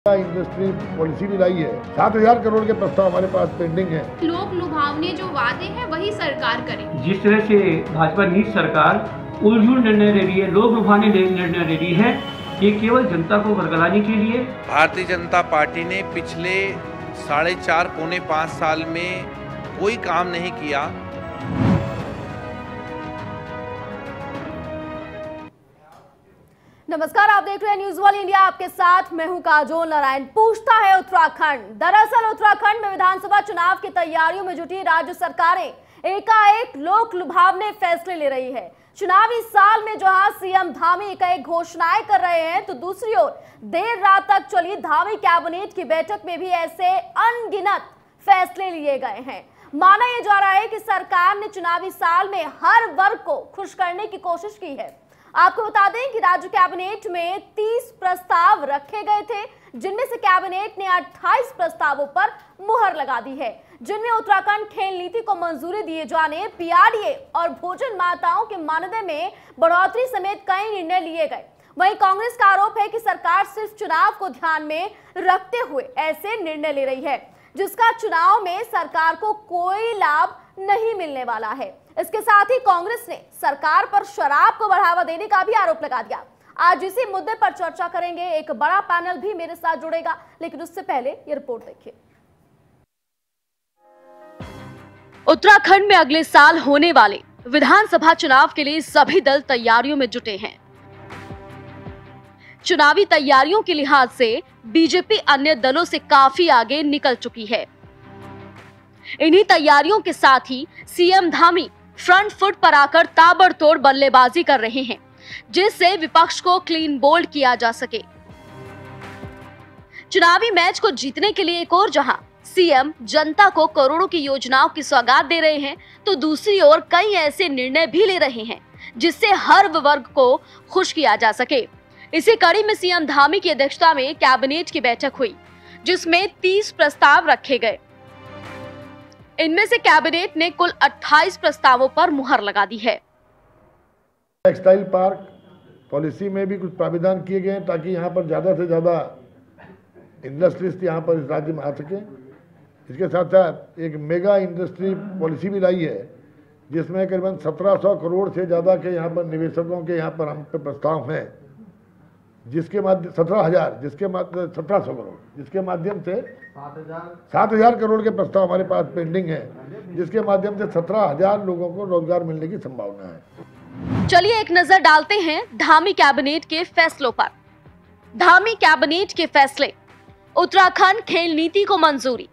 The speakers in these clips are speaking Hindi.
इंडस्ट्री पॉलिसी भी लाई है। 7,000 करोड़ के प्रस्ताव हमारे पास पेंडिंग है। लोक लुभावने जो वादे हैं वही सरकार करे। जिस तरह से भाजपा नीच सरकार उलझुल निर्णय ले रही है, लोक लुभाने निर्णय ले रही है, ये केवल जनता को वर्गलाने के लिए। भारतीय जनता पार्टी ने पिछले 4.5 पौने 5 साल में कोई काम नहीं किया। नमस्कार, आप देख रहे हैं न्यूज वर्ल्ड इंडिया। आपके साथ मैं हूं काजोल नारायण। पूछता है उत्तराखंड। दरअसल उत्तराखंड में विधानसभा चुनाव की तैयारियों में जुटी राज्य सरकारें एकाएक लोक लुभावने फैसले ले रही है। चुनावी साल में जहां सीएम धामी एकाएक घोषणाएं कर रहे हैं, तो दूसरी ओर देर रात तक चली धामी कैबिनेट की बैठक में भी ऐसे अनगिनत फैसले लिए गए हैं। माना यह जा रहा है कि सरकार ने चुनावी साल में हर वर्ग को खुश करने की कोशिश की है। आपको बता दें कि राज्य कैबिनेट में 30 प्रस्ताव रखे गए थे, जिनमें से कैबिनेट ने 28 प्रस्तावों पर मुहर लगा दी है, जिनमें उत्तराखंड खेल नीति को मंजूरी दिए जाने, पीआरडीए और भोजन माताओं के मानदेय में बढ़ोतरी समेत कई निर्णय लिए गए। वहीं कांग्रेस का आरोप है कि सरकार सिर्फ चुनाव को ध्यान में रखते हुए ऐसे निर्णय ले रही है, जिसका चुनाव में सरकार को कोई लाभ नहीं मिलने वाला है। इसके साथ ही कांग्रेस ने सरकार पर शराब को बढ़ावा देने का भी आरोप लगा दिया। आज इसी मुद्दे पर चर्चा करेंगे। एक बड़ा पैनल भी मेरे साथ जुड़ेगा, लेकिन उससे पहले ये रिपोर्ट देखिए। उत्तराखंड में अगले साल होने वाले विधानसभा चुनाव के लिए सभी दल तैयारियों में जुटे हैं। चुनावी तैयारियों के लिहाज से बीजेपी अन्य दलों से काफी आगे निकल चुकी है। इन्हीं तैयारियों के साथ ही सीएम धामी फ्रंट फुट पर आकर ताबड़तोड़ बल्लेबाजी कर रहे हैं, जिससे विपक्ष को क्लीन बोल्ड किया जा सके। चुनावी मैच को जीतने के लिए एक और जहां सीएम जनता को करोड़ों की योजनाओं की सौगात दे रहे हैं, तो दूसरी ओर कई ऐसे निर्णय भी ले रहे हैं जिससे हर वर्ग को खुश किया जा सके। इसी कड़ी में सीएम धामी की अध्यक्षता में कैबिनेट की बैठक हुई, जिसमें 30 प्रस्ताव रखे गए। इनमें से कैबिनेट ने कुल 28 प्रस्तावों पर मुहर लगा दी है। टेक्सटाइल पार्क पॉलिसी में भी कुछ प्राविधान किए गए हैं, ताकि यहाँ पर ज़्यादा से ज़्यादा इंडस्ट्रिस्ट यहाँ पर इस राज्य में आ सके। इसके साथ साथ एक मेगा इंडस्ट्री पॉलिसी भी लाई है, जिसमें करीबन 1700 करोड़ से ज़्यादा के यहाँ पर निवेशकों के यहाँ पर हम पे प्रस्ताव हैं, जिसके माध्यम 17,000 1700 करोड़, जिसके माध्यम से 7,000 करोड़ के प्रस्ताव हमारे पास पेंडिंग है, जिसके माध्यम से 17,000 लोगों को रोजगार मिलने की संभावना है। चलिए एक नजर डालते हैं धामी कैबिनेट के फैसलों पर। धामी कैबिनेट के फैसले। उत्तराखंड खेल नीति को मंजूरी।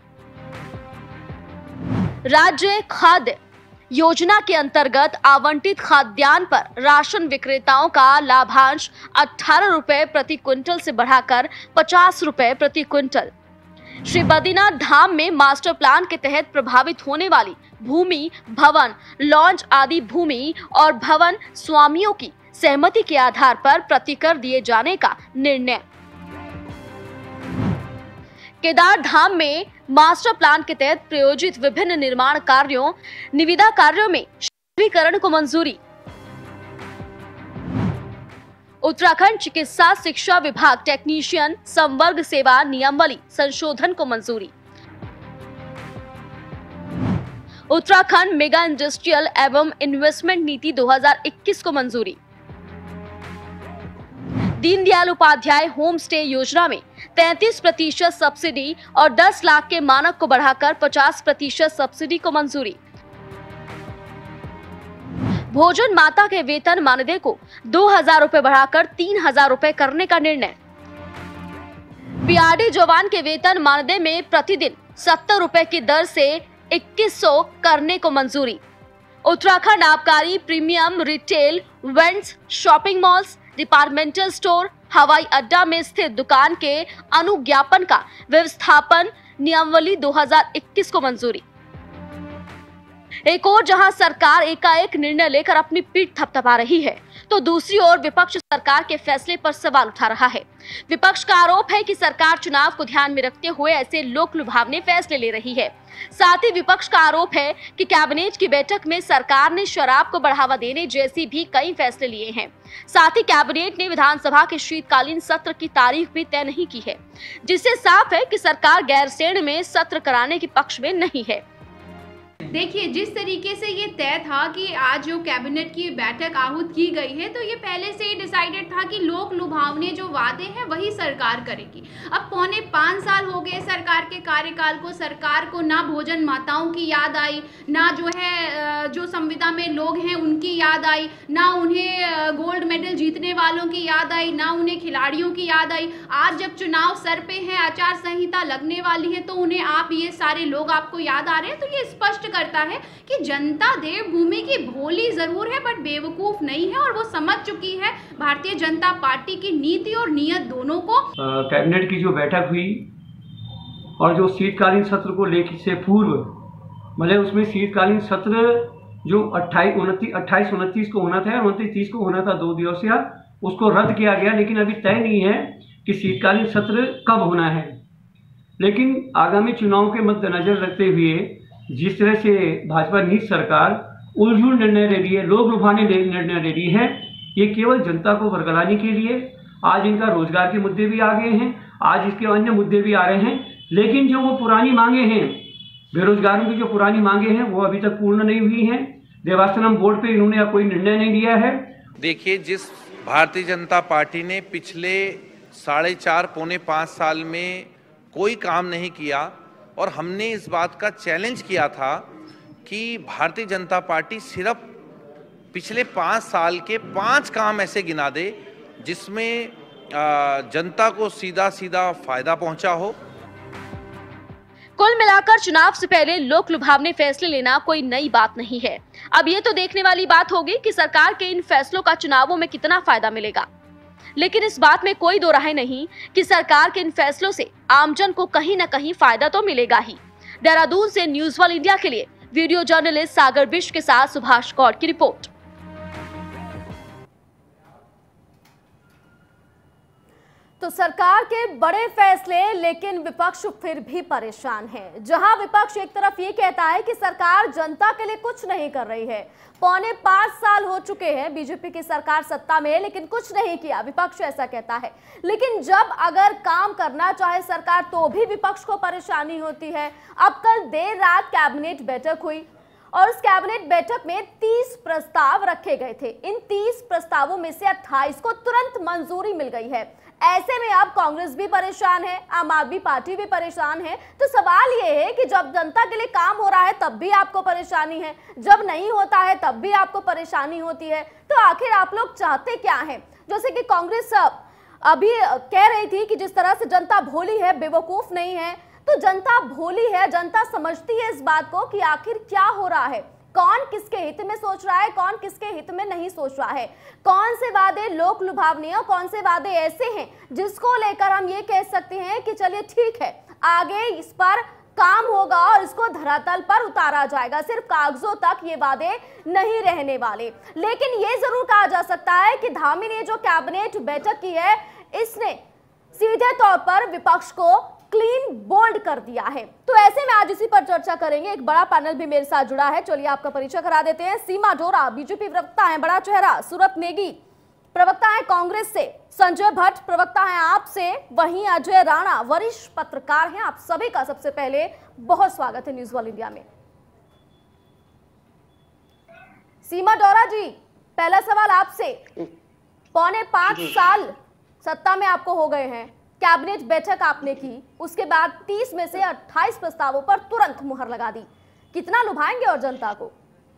राज्य खाद्य योजना के अंतर्गत आवंटित खाद्यान्न पर राशन विक्रेताओं का लाभांश 18 रुपए प्रति क्विंटल से बढ़ाकर 50 रुपए प्रति क्विंटल। श्री बद्रीनाथ धाम में मास्टर प्लान के तहत प्रभावित होने वाली भूमि, भवन, लॉन्च आदि भूमि और भवन स्वामियों की सहमति के आधार पर प्रतिकर दिए जाने का निर्णय। केदार धाम में मास्टर प्लान के तहत प्रायोजित विभिन्न निर्माण कार्यों, निविदा कार्यों में शहरीकरण को मंजूरी। उत्तराखंड चिकित्सा शिक्षा विभाग टेक्नीशियन संवर्ग सेवा नियमावली संशोधन को मंजूरी। उत्तराखंड मेगा इंडस्ट्रियल एवं इन्वेस्टमेंट नीति 2021 को मंजूरी। दीनदयाल उपाध्याय होम स्टे योजना में 33% सब्सिडी और 10 लाख के मानक को बढ़ाकर 50% सब्सिडी को मंजूरी। भोजन माता के वेतन मानदेय को 2,000 रुपए बढ़ाकर 3,000 रुपए करने का निर्णय। पीआरडी जवान के वेतन मानदेय में प्रतिदिन 70 रुपए की दर से 2100 करने को मंजूरी। उत्तराखंड आबकारी premium retail vends, shopping malls, departmental store, हवाई अड्डा में स्थित दुकान के अनुज्ञापन का व्यवस्थापन नियमावली 2021 को मंजूरी। एक ओर जहां सरकार एकाएक निर्णय लेकर अपनी पीठ थपथपा रही है, तो दूसरी ओर विपक्ष सरकार के फैसले पर सवाल उठा रहा है। विपक्ष का आरोप है कि सरकार चुनाव को ध्यान में रखते हुए ऐसे लोक लुभावने फैसले ले रही है। साथ ही विपक्ष का आरोप है कि कैबिनेट की बैठक में सरकार ने शराब को बढ़ावा देने जैसी भी कई फैसले लिए हैं। साथ ही कैबिनेट ने विधानसभा के शीतकालीन सत्र की तारीख भी तय नहीं की है, जिससे साफ है कि सरकार गैरसैंण में सत्र कराने के पक्ष में नहीं है। देखिए, जिस तरीके से ये तय था कि आज जो कैबिनेट की बैठक आहूत की गई है, तो ये पहले से ही डिसाइडेड था कि लोक लुभावने जो वादे हैं वही सरकार करेगी। अब 4.25 साल हो गए सरकार के कार्यकाल को। सरकार को ना भोजन माताओं की याद आई, ना जो है जो संविदा में लोग हैं उनकी याद आई, ना उन्हें गोल्ड मेडल जीतने वालों की याद आई, ना उन्हें खिलाड़ियों की याद आई। आज जब चुनाव सर पे है, आचार संहिता लगने वाली है, तो उन्हें आप ये सारे लोग आपको याद आ रहे हैं। तो ये स्पष्ट करता है कि जनता देवभूमि की भोली जरूर है बट बेवकूफ नहीं है, और वो समझ चुकी है भारतीय जनता पार्टी की नीति और नियत दोनों को। कैबिनेट की जो बैठक हुई और जो शीतकालीन सत्र को लेकर से पूर्व, मतलब उसमें शीतकालीन सत्र जो 28-29 को होना था, 29-30 को होना था, 2 दिवसीय, उसको रद्द किया गया। लेकिन अभी तय नहीं है कि शीतकालीन सत्र कब होना है। लेकिन आगामी चुनाव के मद्देनजर रखते हुए जिस तरह से भाजपा नीच सरकार उलझुल निर्णय ले रही है, लोग लुभाने निर्णय ले रही है, ये केवल जनता को वर्गलाने के लिए। आज इनका रोजगार के मुद्दे भी आ गए हैं, आज इसके अन्य मुद्दे भी आ रहे हैं, लेकिन जो वो पुरानी मांगे हैं, बेरोजगारों की जो पुरानी मांगे हैं, वो अभी तक पूर्ण नहीं हुई हैं। देवास्थानम बोर्ड पे इन्होंने कोई निर्णय नहीं लिया है। देखिए, जिस भारतीय जनता पार्टी ने पिछले 4.5-5 साल में कोई काम नहीं किया, और हमने इस बात का चैलेंज किया था कि भारतीय जनता पार्टी सिर्फ पिछले 5 साल के 5 काम ऐसे गिना दे जिसमें जनता को सीधा सीधा फायदा पहुंचा हो। कुल मिलाकर चुनाव से पहले लोक लुभावने फैसले लेना कोई नई बात नहीं है। अब ये तो देखने वाली बात होगी कि सरकार के इन फैसलों का चुनावों में कितना फायदा मिलेगा। लेकिन इस बात में कोई दो राय नहीं कि सरकार के इन फैसलों से आमजन को कहीं न कहीं फायदा तो मिलेगा ही। देहरादून से न्यूज़ वर्ल्ड इंडिया के लिए वीडियो जर्नलिस्ट सागर बिष्ट के साथ सुभाष गौड़ की रिपोर्ट। तो सरकार के बड़े फैसले, लेकिन विपक्ष फिर भी परेशान है। जहां विपक्ष एक तरफ ये कहता है कि सरकार जनता के लिए कुछ नहीं कर रही है, 4.25 साल हो चुके हैं बीजेपी की सरकार सत्ता में, लेकिन कुछ नहीं किया, विपक्ष ऐसा कहता है। लेकिन जब अगर काम करना चाहे सरकार तो भी विपक्ष को परेशानी होती है। अब कल देर रात कैबिनेट बैठक हुई और उस कैबिनेट बैठक में 30 प्रस्ताव रखे गए थे। इन 30 प्रस्तावों में से 28 को तुरंत मंजूरी मिल गई है। ऐसे में अब कांग्रेस भी परेशान है, आम आदमी पार्टी भी परेशान है। तो सवाल ये है कि जब जनता के लिए काम हो रहा है तब भी आपको परेशानी है, जब नहीं होता है तब भी आपको परेशानी होती है। तो आखिर आप लोग चाहते क्या हैं? जैसे कि कांग्रेस अभी कह रही थी कि जिस तरह से जनता भोली है, बेवकूफ नहीं है, तो जनता भोली है, जनता समझती है इस बात को कि आखिर क्या हो रहा है, कौन किसके हित में सोच रहा है, कौन किसके हित में नहीं सोच रहा है, कौन से वादे लोक लुभावने और कौन से वादे ऐसे हैं जिसको लेकर हम ये कह सकते हैं कि चलिए ठीक है, आगे इस पर काम होगा और इसको धरातल पर उतारा जाएगा। सिर्फ कागजों तक ये वादे नहीं रहने वाले। लेकिन ये जरूर कहा जा सकता है कि धामी ने जो कैबिनेट बैठक की है, इसने सीधे तौर पर विपक्ष को क्लीन बोल्ड कर दिया है। तो ऐसे में आज इसी पर चर्चा करेंगे। एक बड़ा पैनल भी मेरे साथ जुड़ा है, चलिए आपका परिचय करा देते हैं। सीमा डोरा बीजेपी प्रवक्ता है, बड़ा चेहरा। सूरत नेगी प्रवक्ता है कांग्रेस से, संजय भट्ट प्रवक्ता है आप से, वहीं अजय राणा वरिष्ठ पत्रकार हैं। आप सभी का सबसे पहले बहुत स्वागत है न्यूज़ वर्ल्ड इंडिया में। सीमा डोरा जी, पहला सवाल आपसे। 4.25 साल सत्ता में आपको हो गए हैं, कैबिनेट बैठक आपने की, उसके बाद 30 में से 28 प्रस्तावों पर तुरंत मुहर लगा दी। कितना लुभाएंगे और जनता को?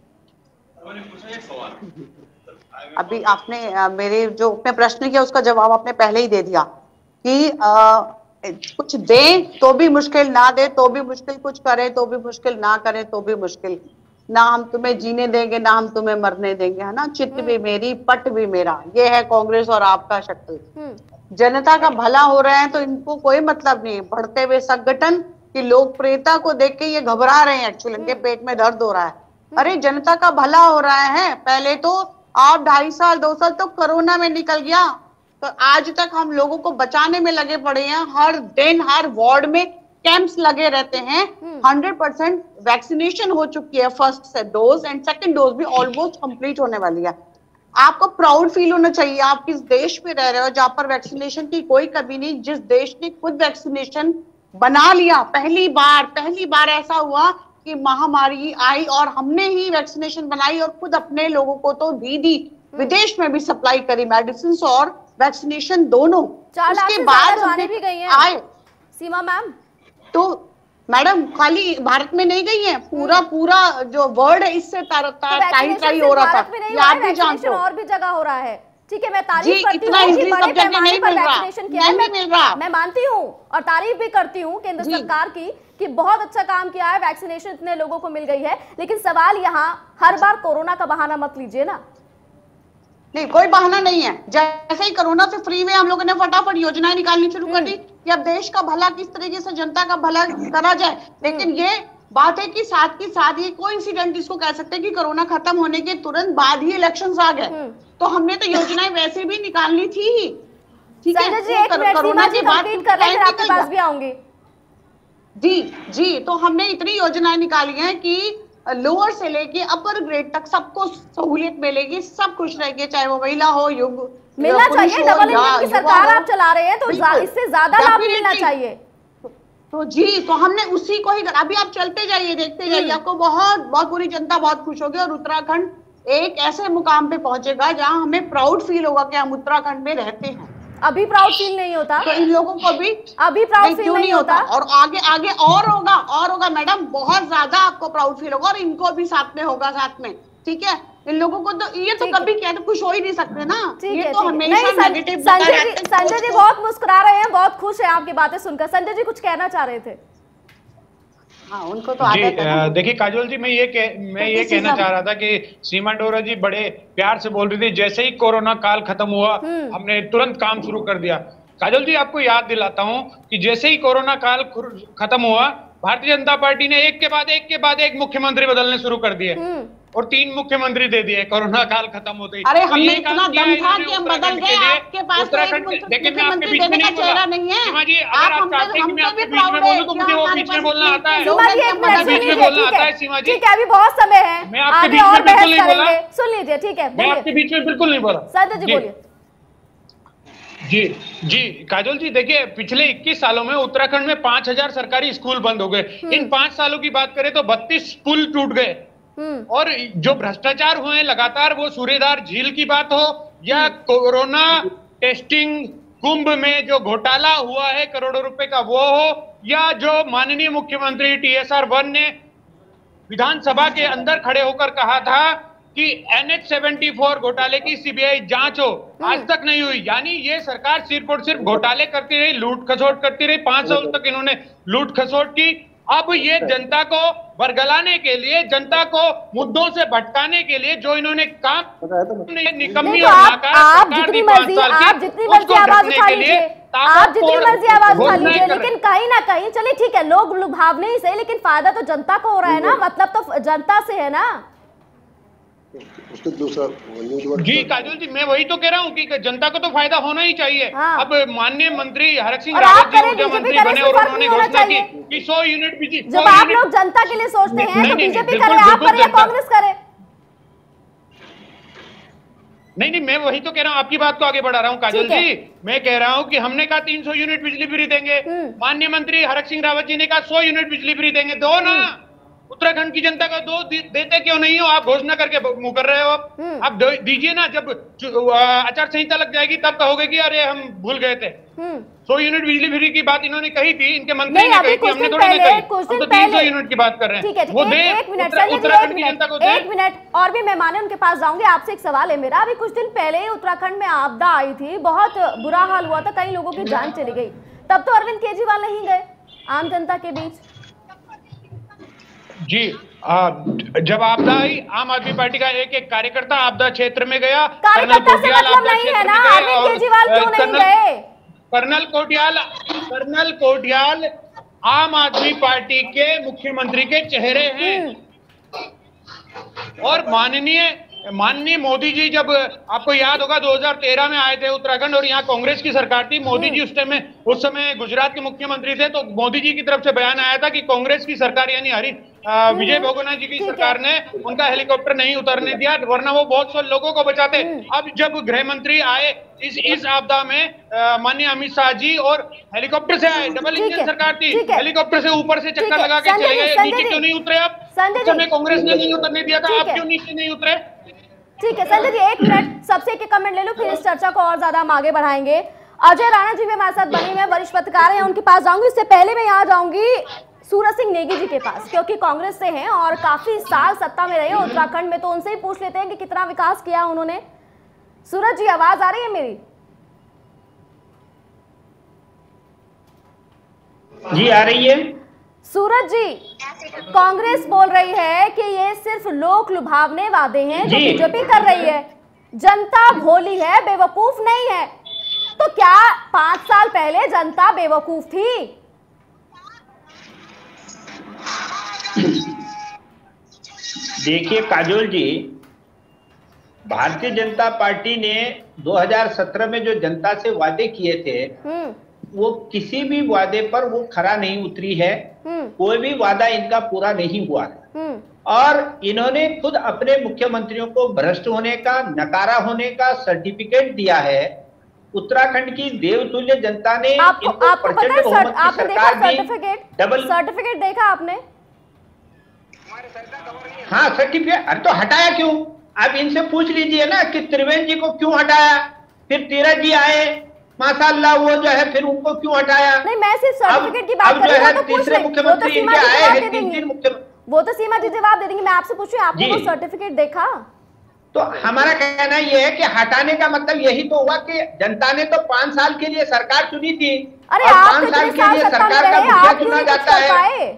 अभी आपने मेरे जो अपने प्रश्न किया उसका जवाब आपने पहले ही दे दिया कि कुछ दे तो भी मुश्किल, ना दे तो भी मुश्किल, कुछ करे तो भी मुश्किल, ना करे तो भी मुश्किल। ना हम तुम्हें जीने देंगे, ना हम तुम्हें मरने देंगे, है ना। चित्त भी मेरी, पट भी मेरा, ये है कांग्रेस और आपका शक्ल। जनता का भला हो रहा है तो इनको कोई मतलब नहीं। बढ़ते हुए संगठन की लोकप्रियता को देख के ये घबरा रहे हैं, एक्चुअली इनके पेट में दर्द हो रहा है। अरे जनता का भला हो रहा है। पहले तो आप 2.5 साल 2 साल तो कोरोना में निकल गया, तो आज तक हम लोगों को बचाने में लगे पड़े हैं। हर दिन हर वार्ड में कैंप्स लगे रहते हैं। 100% वैक्सीनेशन हो चुकी है, first dose and second dose भी ऑलमोस्ट कंप्लीट होने वाली है। आपको प्राउड फील होना चाहिए, आप किस देश में रह रहे हो जहां पर वैक्सीनेशन की कोई कमी नहीं, जिस देश ने खुद वैक्सीनेशन बना लिया। पहली बार ऐसा हुआ कि महामारी आई और हमने ही वैक्सीनेशन बनाई और खुद अपने लोगों को तो दी, विदेश में भी सप्लाई करी मेडिसिन और वैक्सीनेशन दोनों। 4 लाख उसके से बाद ज्यादा जाने भी गई हैं आए सीमा मैम। तो मैडम खाली भारत में नहीं गई है, पूरा जो वर्ल्ड है इससे टाई हो रहा था, ये आप भी जानते हो। और भी जगह हो रहा है, ठीक है, मैं तारीफ करती इतना हूँ कि इजीली बड़े सब जगह पैमाने नहीं पर मिल रहा, वैक्सीनेशन किया है। नहीं मिल रहा। मैं मानती हूँ और तारीफ भी करती हूँ केंद्र सरकार की कि बहुत अच्छा काम किया है, वैक्सीनेशन इतने लोगों को मिल गई है। लेकिन सवाल यहाँ, हर बार कोरोना का बहाना मत लीजिए ना। नहीं, कोई बहाना नहीं है। जैसे ही कोरोना से फ्री में हम लोगों ने फटाफट योजनाएं निकालनी शुरू कर दी कि अब देश का भला किस तरीके से जनता का भला करा जाए। लेकिन ये बात है कि साथ ये कोइंसिडेंट इसको कह सकते हैं कि कोरोना खत्म होने के तुरंत बाद ही इलेक्शंस आ गए, तो हमने तो योजनाएं वैसे भी निकालनी थी ही। ठीक है, संजय जी एक मिनट, सीमा जी कंप्लीट कर रहे हैं, आपके पास भी आऊंगी। जी, तो हमने इतनी योजनाएं निकाली हैं कि लोअर से लेके अपर ग्रेड तक सबको सहूलियत मिलेगी, सब खुश रहेंगे, चाहे वो महिला हो, युग मिलना चाहिए। डबल इंजन की सरकार आप चला रहे हैं तो इससे ज्यादा लाभ मिलना चाहिए। तो हमने उसी को ही, अभी आप चलते जाइए, देखते जाइए, आपको बहुत पूरी जनता बहुत खुश होगी और उत्तराखंड एक ऐसे मुकाम पे पहुंचेगा जहां हमें प्राउड फील होगा कि हम उत्तराखंड में रहते हैं। अभी प्राउड फील नहीं होता तो इन लोगों को भी अभी प्राउड फील नहीं होता और आगे और होगा मैडम, बहुत ज्यादा आपको प्राउड फील होगा और इनको भी साथ में होगा, साथ में। ठीक है, इन लोगों को तो ये तो कभी कहते खुश हो ही नहीं सकते ना, ये तो हमेशा नेगेटिव। संजय जी बहुत मुस्कुरा रहे हैं, बहुत खुश है आपकी बातें सुनकर। संजय जी कुछ कहना चाह रहे थे? हाँ, उनको तो आदत है। देखिए काजोल जी, मैं ये कहना चाह रहा था कि सीमा डोरा जी बड़े प्यार से बोल रही थी, जैसे ही कोरोना काल खत्म हुआ हमने तुरंत काम शुरू कर दिया। काजोल जी आपको याद दिलाता हूं कि जैसे ही कोरोना काल खत्म हुआ, भारतीय जनता पार्टी ने एक के बाद एक मुख्यमंत्री बदलने शुरू कर दिए और 3 मुख्यमंत्री दे दिए कोरोना काल खत्म होते ही। अरे हमने इतना दम था कि हम बदल गए, आपके पास मुख्यमंत्री देने का चेहरा नहीं है। सीमा जी अगर आप चाहते हैं कि मैं आपके बीच में बोलूं तो मुझे वो बीच में बोलना आता है, सीमा जी एक मिनट बीच में बोलना आता है। सीमा जी ठीक है, अभी बहुत समय है, मैं आपके बीच में बिल्कुल नहीं बोला, सुन लीजिए। ठीक है, मैं आपके बीच में बिल्कुल नहीं बोला। संजय जी बोलिए। जी काजोल जी, देखिए पिछले 21 सालों में उत्तराखंड में 5000 सरकारी स्कूल बंद हो गए। इन 5 सालों की बात करें तो 32 पुल टूट गए और जो भ्रष्टाचार हुए लगातार, वो सूर्यधार झील की बात हो या कोरोना टेस्टिंग कुंभ में जो घोटाला हुआ है करोड़ों रुपए का वो हो, या जो माननीय मुख्यमंत्री TSR 1 ने विधानसभा के अंदर खड़े होकर कहा था कि NH-74 घोटाले की CBI जांच हो, आज तक नहीं हुई। यानी ये सरकार सिर्फ और सिर्फ घोटाले करती रही, लूट खसोट करती रही। 5 साल तक इन्होंने लूट खसोट की। अब ये जनता को बरगलाने के लिए, जनता को मुद्दों से भटकाने के लिए जो इन्होंने काम निकम्मी और नाकार आप जितनी मर्जी आवाज उठा लीजिए, आप जितनी मर्जी आवाज उठा लीजिए, लेकिन कहीं ना कहीं, चलिए ठीक है, लोग लुभावने ही सही, लेकिन फायदा तो जनता को हो रहा है ना, मतलब तो जनता से है ना। उसके दूसरा जी काजोल जी, मैं वही तो कह रहा हूँ कि जनता को तो फायदा होना ही चाहिए। हाँ। अब माननीय मंत्री हरक सिंह रावत जी ऊर्जा मंत्री बने और उन्होंने घोषणा की कि 100 यूनिट बिजली। जब आप लोग जनता के लिए सोचते हैं तो बीजेपी करे, आप करे या कांग्रेस करे? नहीं, मैं वही तो कह रहा हूँ, आपकी बात को आगे बढ़ा रहा हूँ काजल जी। मैं कह रहा हूँ कि हमने कहा 300 यूनिट बिजली फ्री देंगे, माननीय मंत्री हरक सिंह रावत जी ने कहा 100 यूनिट बिजली फ्री देंगे। दो ना, उत्तराखंड की जनता को दो देते क्यों नहीं हो? आप घोषणा करके मुंह कर रहे हो। आप दीजिए ना, जब आचार संहिता लग जाएगी तब कहोगे कि अरे हम भूल गए थे। 100 यूनिट बिजली फ्री की बात इन्होंने कही थी, इनके मंत्री ने कही थी, हमने थोड़ी नहीं कही। हम तो 300 यूनिट की बात कर रहे हैं। वो उत्तराखंड की जनता को दे। एक मिनट, और भी मेहमान है, उनके पास जाऊंगे। आपसे एक सवाल है मेरा। अभी कुछ दिन पहले उत्तराखंड में आपदा आई थी, बहुत बुरा हाल हुआ था, कई लोगों की जान चली गई। तब तो अरविंद केजरीवाल नहीं गए आम जनता के बीच। जी जब आपदा आई, आम आदमी पार्टी का एक कार्यकर्ता आपदा क्षेत्र में गया। कार्यकर्ता से मतलब नहीं है ना, अरविंद केजरीवाल क्यों नहीं गए? कर्नल कोटियाल आम आदमी पार्टी के मुख्यमंत्री के चेहरे हैं। और माननीय मोदी जी, जब आपको याद होगा 2013 में आए थे उत्तराखंड और यहाँ कांग्रेस की सरकार थी, मोदी जी उस समय गुजरात के मुख्यमंत्री थे, तो मोदी जी की तरफ से बयान आया था कि कांग्रेस की सरकार यानी विजय बहुगुणा जी की सरकार ने उनका हेलीकॉप्टर नहीं उतरने दिया, वरना वो बहुत से लोगों को बचाते। अब जब गृह मंत्री आए इस आपदा में, माननीय अमित शाह जी, और हेलीकॉप्टर से आए, डबल इंजन सरकार थी, हेलीकॉप्टर से ऊपर से चक्कर लगा के चले गए, नीचे क्यों नहीं उतरे? आप समय कांग्रेस ने नहीं उतरने दिया था, आप क्यों नीचे नहीं उतरे? ठीक है संजय जी, एक मिनट सबसे एक कमेंट ले लो, फिर इस चर्चा को और ज्यादा हम आगे बढ़ाएंगे। अजय राणा जी भी हमारे साथ बने हुए वरिष्ठ पत्रकार हैं, उनके पास जाऊंगी। इससे पहले मैं यहाँ जाऊंगी सूरज सिंह नेगी जी के पास, क्योंकि कांग्रेस से हैं और काफी साल सत्ता में रहे उत्तराखंड में, तो उनसे ही पूछ लेते हैं कि कितना विकास किया उन्होंने। सूरज जी, आवाज आ रही है मेरी? जी आ रही है। सूरज जी, कांग्रेस बोल रही है कि ये सिर्फ लोक लुभावने वादे हैं जो बीजेपी कर रही है, जनता भोली है, बेवकूफ नहीं है। तो क्या 5 साल पहले जनता बेवकूफ थी? देखिए काजोल जी, भारतीय जनता पार्टी ने 2017 में जो जनता से वादे किए थे, वो किसी भी वादे पर वो खरा नहीं उतरी है। कोई भी वादा इनका पूरा नहीं हुआ है और इन्होंने खुद अपने मुख्यमंत्रियों को भ्रष्ट होने का, नकारा होने का सर्टिफिकेट दिया है। उत्तराखंड की देवतुल्य जनता ने इनको प्रचंड बहुमत की सरकार दी। डबल सर्टिफिकेट देखा आपने? हाँ सर्टिफिकेट, अरे तो हटाया क्यों? आप इनसे पूछ लीजिए ना कि त्रिवेंद्र जी को क्यों हटाया, फिर तीरथ जी आए माशाअल्लाह, वो जो है फिर उनको क्यों हटाया? नहीं, मैं सिर्फ सर्टिफिकेट की बात कर रही हूं। तो तीसरे मुख्यमंत्री इनके आए हैं, 3 मुख्यमंत्री, वो तो सीमा जी जवाब दे देंगी। मैं आपसे पूछ रही हूं, आपने वो सर्टिफिकेट देखा? तो हमारा कहना यह है कि हटाने का मतलब यही तो हुआ कि जनता ने तो 5 साल के लिए सरकार चुनी थी। अरे और आप 5 साल के लिए सरकार का मुखिया चुना जाता है।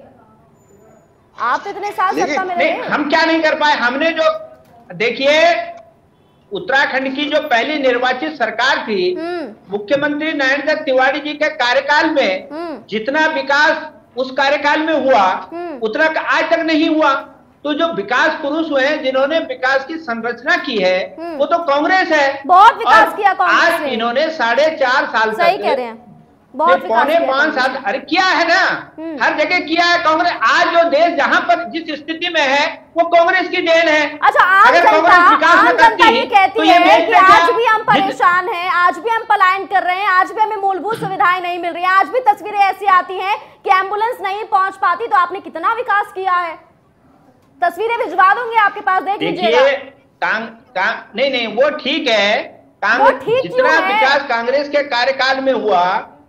आप तो इतने साल सत्ता में रहे। हम क्या नहीं कर पाए? हमने जो, देखिए उत्तराखंड की जो पहली निर्वाचित सरकार थी, मुख्यमंत्री नरेंद्र तिवारी जी के कार्यकाल में जितना विकास उस कार्यकाल में हुआ उतना आज तक नहीं हुआ। तो जो विकास पुरुष हुए हैं, जिन्होंने विकास की संरचना की है, वो तो कांग्रेस है। बहुत विकास किया कांग्रेस ने। आज इन्होंने 4.5 साल तक, सही कह रहे हैं, बहुत पौने 5 साल, अरे किया है ना, हर जगह किया है कांग्रेस। आज जो देश जहां पर जिस स्थिति में है वो कांग्रेस की देन है। अच्छा, अगर कांग्रेस विकास न करती ये कहती है कि आज भी हम परेशान हैं, आज भी हम पलायन कर रहे हैं, आज भी हमें मूलभूत सुविधाएं नहीं मिल रही है, आज भी तस्वीरें ऐसी आती हैं कि एम्बुलेंस नहीं पहुंच पाती। तो आपने कितना विकास किया है? तस्वीरें भिजवा दूंगी आपके पास, देख लीजिएगा। नहीं वो ठीक है, जितना विकास कांग्रेस के कार्यकाल में हुआ,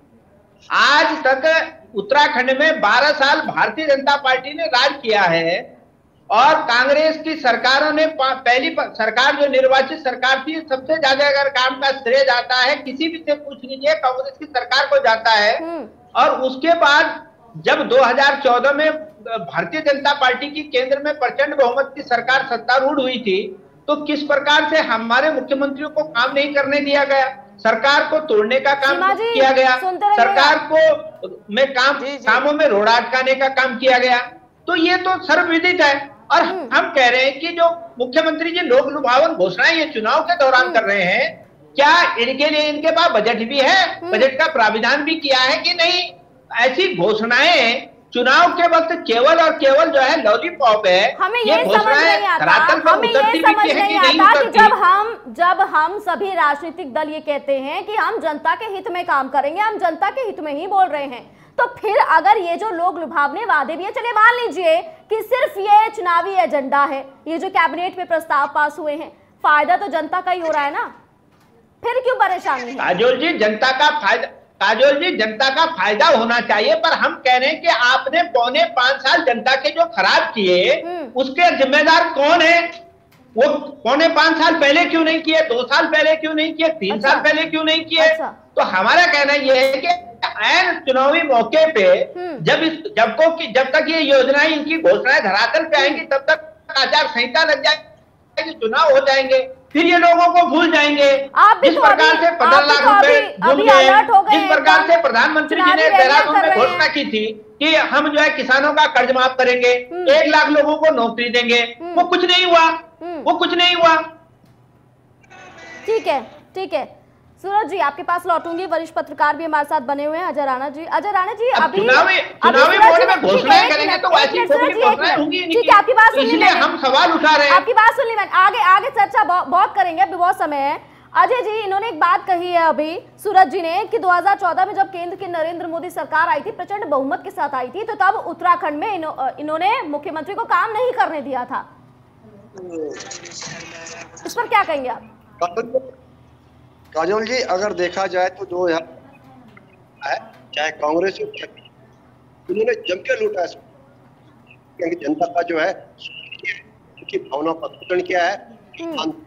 आज तक उत्तराखंड में 12 साल भारतीय जनता पार्टी ने राज किया है और कांग्रेस की सरकारों ने, पहली सरकार जो निर्वाचित सरकार थी, सबसे ज्यादा अगर काम का श्रेय जाता है, किसी भी से पूछ लीजिए, कांग्रेस की सरकार को जाता है। और उसके बाद जब 2014 में भारतीय जनता पार्टी की केंद्र में प्रचंड बहुमत की सरकार सत्तारूढ़ हुई थी, तो किस प्रकार से हमारे मुख्यमंत्रियों को काम नहीं करने दिया गया, सरकार को तोड़ने का काम किया गया, सरकार को में कामों में रोड़ा अटकाने का काम किया गया। तो ये तो सर्वविदित है। और हम कह रहे हैं कि जो मुख्यमंत्री जी लोक लुभावन घोषणाएं ये चुनाव के दौरान कर रहे हैं, क्या इनके लिए इनके पास बजट भी है, बजट का प्राविधान भी किया है कि नहीं? ऐसी घोषणाएं चुनाव के वक्त केवल और केवल जो है लॉलीपॉप है। हमें ये समझ नहीं आता, हमें ये समझ नहीं आता कि जब हम सभी राजनीतिक दल ये कहते हैं कि हम जनता के हित में काम करेंगे, हम जनता के हित में ही बोल रहे हैं, तो फिर अगर ये जो लोग लुभावने वादे भी है, चलिए मान लीजिए कि सिर्फ ये चुनावी एजेंडा है, ये जो कैबिनेट में प्रस्ताव पास हुए हैं, फायदा तो जनता का ही हो रहा है ना, फिर क्यों परेशानी है? काजोल जी, जनता का फायदा होना चाहिए, पर हम कह रहे हैं कि आपने पौने 5 साल जनता के जो खराब किए, उसके जिम्मेदार कौन है? वो पौने 5 साल पहले क्यों नहीं किए, 2 साल पहले क्यों नहीं किए, 3 साल पहले क्यों नहीं किए? तो हमारा कहना यह है कि ऐन चुनावी मौके पे जब तक ये योजनाएं, इनकी घोषणाएं धरातल पे आएंगी, तब तक आचार संहिता लग जाएगी, चुनाव हो जाएंगे। फिर ये लोगों को भूल जाएंगे। जिस प्रकार से 15 लाख रुपए भूल गए, जिस प्रकार से प्रधानमंत्री जी ने देहरादून में घोषणा की थी कि हम जो है किसानों का कर्ज माफ करेंगे, 1 लाख लोगों को नौकरी देंगे, वो कुछ नहीं हुआ, वो कुछ नहीं हुआ। ठीक है, ठीक है सूरज जी, आपके पास लौटूंगी। वरिष्ठ पत्रकार भी हमारे साथ बने हुए हैं, अजय राणा जी। अजय राणा जी, अभी चुनावी मोड में घोषणाएं करेंगे तो ऐसी घोषणाएं होंगी नहीं। ठीक है, आपकी बात सुन ली मैंने, हम सवाल उठा रहे हैं, आपकी बात सुन ली मैंने। आगे चर्चा बहुत करेंगे, अभी बहुत समय है। अजय जी, इन्होंने एक बात कही है अभी सूरज जी ने कि 2014 में जब केंद्र की नरेंद्र मोदी सरकार आई थी, प्रचंड बहुमत के साथ आई थी, तो तब उत्तराखंड में इन्होंने मुख्यमंत्री को काम नहीं करने दिया था। इस पर क्या कहेंगे आप? काजोल जी, अगर देखा जाए तो जो है चाहे कांग्रेस हो, उन्होंने जम के लूटा है, क्योंकि जनता का जो है उनकी भावना का शोषण किया है,